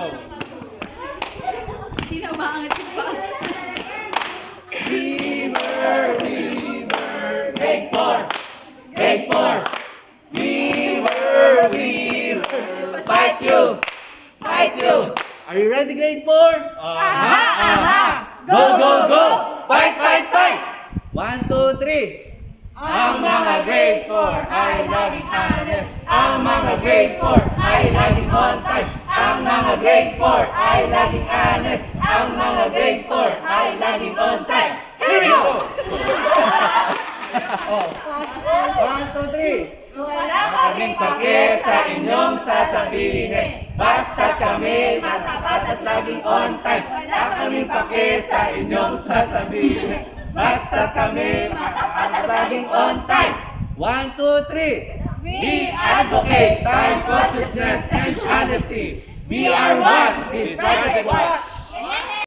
Hindi na umaangat yung pa. Weaver, grade 4. Grade 4. Weaver, fight you. Fight you. Are you ready, grade 4? Aha, aha. Go, go, go. Fight, fight, fight. 1, 2, 3. Ang mga grade 4 ay laging honest. Ang mga grade 4 ay laging on time. Ang mga grade 4 ay laging honest. Ang mga grade 4 ay laging on time. Here we go! Oh. 1, 2, 3. Wala Kaming pake sa inyong sasabihin. Basta kami matapat at laging on time. Wala kaming pake sa inyong sasabihin. Basta kami matapat at laging on time. 1, 2, 3. We advocate time consciousness and honesty. We are one with Project W.A.T.C.H.